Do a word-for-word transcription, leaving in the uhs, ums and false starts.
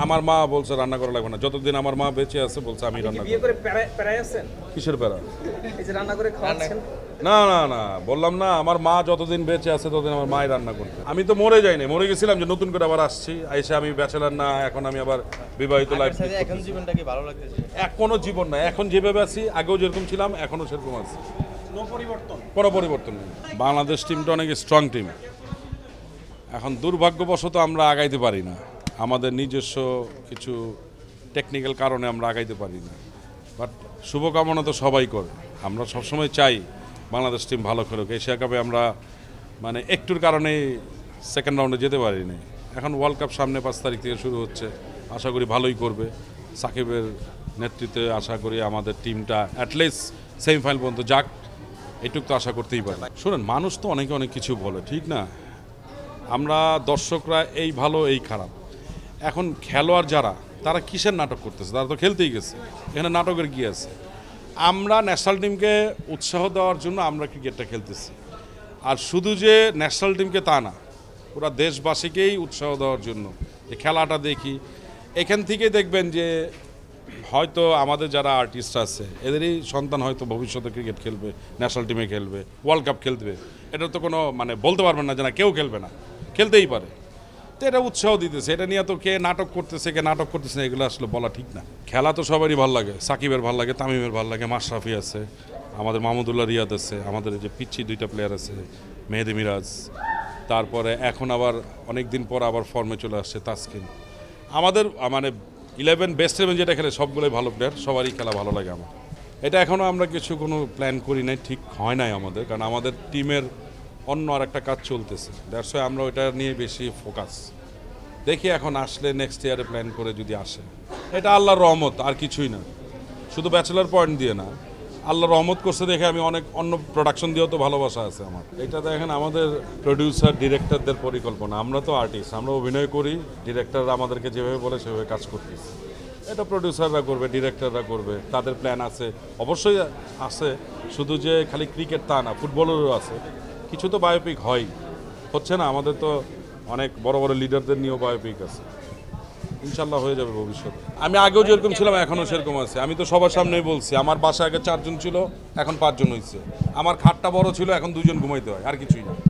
আমার মা বলছে রান্না করা লাগবে না, যতদিন আমার মা বেঁচে আছে বলছে আমি রান্না বিয়ে করে প্যারায় আছেন? কিসের প্যারা? এই যে রান্না করে খাওয়াচ্ছেন? না না না, বললাম না আমার মা যতদিন বেঁচে আছে ততদিন আমার মাই রান্না করতে। আমি তো মরে যাইনি, মরে গেছিলাম যে নতুন করে আবার আসছি, আইসা আমি ব্যাচেলার না, এখন আমি আবার বিবাহিত লাইফ। এখন জীবনটা কি ভালো লাগতেছে? এখনো জীবন না, এখন যেভাবে আছি আগেও যেরকম ছিলাম এখনো সেরকম আছি, কোনো পরিবর্তন? কোনো পরিবর্তন নেই। বাংলাদেশ টিমটা অনেক স্ট্রং টিম। এখন দুর্ভাগ্যবশত আমরা আগাইতে পারি না, আমাদের নিজস্ব কিছু টেকনিক্যাল কারণে আমরা আগাইতে পারি না। বাট শুভকামনা তো সবাই করে, আমরা সবসময় চাই বাংলাদেশ টিম ভালো খেলুক। এশিয়া কাপে আমরা মানে একটুর কারণে সেকেন্ড রাউন্ডে যেতে পারি নাই। এখন ওয়ার্ল্ড কাপ সামনে পাঁচ তারিখ থেকে শুরু হচ্ছে, আশা করি ভালোই করবে। সাকিবের নেতৃত্বে আশা করি আমাদের টিমটা অ্যাটলিস্ট সেমিফাইনাল পর্যন্ত যাক, এটুক তো আশা করতেই পারে। শুনেন, মানুষ তো অনেকে অনেক কিছু বলে, ঠিক না? আমরা দর্শকরা এই ভালো এই খারাপ, এখন খেলোয়াড় যারা তারা কিসের নাটক করতেছে? তারা তো খেলতেই গেছে, এখানে নাটকের কি আছে? আমরা ন্যাশনাল টিমকে উৎসাহ দেওয়ার জন্য আমরা ক্রিকেটটা খেলতেছি, আর শুধু যে ন্যাশনাল টিমকে তা না, পুরো দেশবাসীকেই উৎসাহ দেওয়ার জন্য যে খেলাটা দেখি। এখান থেকে দেখবেন যে হয়তো আমাদের যারা আর্টিস্ট আছে এদেরই সন্তান হয়তো ভবিষ্যতে ক্রিকেট খেলবে, ন্যাশনাল টিমে খেলবে, ওয়ার্ল্ড কাপ খেলবে। এটা তো কোনো মানে বলতে পারবেন না যে না কেউ খেলবে না, খেলতেই পারে। তো এটা উৎসাহ দিতেছে, এটা নিয়ে তো কে নাটক করতেছে কে নাটক করতেছে না এগুলো আসলে বলা ঠিক না। খেলা তো সবারই ভালো লাগে, সাকিবের ভালো লাগে, তামিমের ভালো লাগে, মাশরাফি আছে, আমাদের মাহমুদুল্লাহ রিয়াদ আছে, আমাদের যে পিচ্ছি দুইটা প্লেয়ার আছে, মেহেদি মিরাজ, তারপরে এখন আবার অনেক দিন পর আবার ফর্মে চলে আসছে তাসকিন। আমাদের মানে ইলেভেন বেস্ট ইলেভেন যেটা খেলে সবগুলোই ভালো প্লেয়ার, সবারই খেলা ভালো লাগে আমার। এটা এখনও আমরা কিছু কোনো প্ল্যান করি নাই, ঠিক হয় নাই আমাদের, কারণ আমাদের টিমের অন্য আর একটা কাজ চলতেছে, দ্যাটস ওয়াই আমরা ওইটা নিয়ে বেশি ফোকাস। দেখি এখন আসলে নেক্সট ইয়ারে প্ল্যান করে যদি আসে, এটা আল্লাহর রহমত, আর কিছুই না। শুধু ব্যাচেলার পয়েন্ট দিয়ে না, আল্লাহ রহমত করছে দেখে আমি অনেক অন্য প্রোডাকশন দিয়েও তো ভালোবাসা আছে আমার। এটা দেখেন আমাদের প্রডিউসার ডিরেক্টরদের পরিকল্পনা, আমরা তো আর্টিস্ট, আমরা অভিনয় করি, ডিরেক্টররা আমাদেরকে যেভাবে বলে সেভাবে কাজ করতেছি। এটা প্রডিউসাররা করবে, ডিরেক্টররা করবে, তাদের প্ল্যান আছে, অবশ্যই আছে। শুধু যে খালি ক্রিকেট তা না, ফুটবলেরও আছে, কিছু তো বায়োপিক হয়, হচ্ছে না? আমাদের তো অনেক বড় বড় লিডারদের নিয়েও বায়োপিক আছে, ইনশাল্লাহ হয়ে যাবে ভবিষ্যতে। আমি আগেও যেরকম ছিলাম এখনও সেরকম আছে। আমি তো সবার সামনেই বলছি, আমার বাসায় আগে চারজন ছিল, এখন পাঁচজন হয়েছে। আমার খাটটা বড় ছিল, এখন দুজন ঘুমাইতে হয়, আর কিছুই না।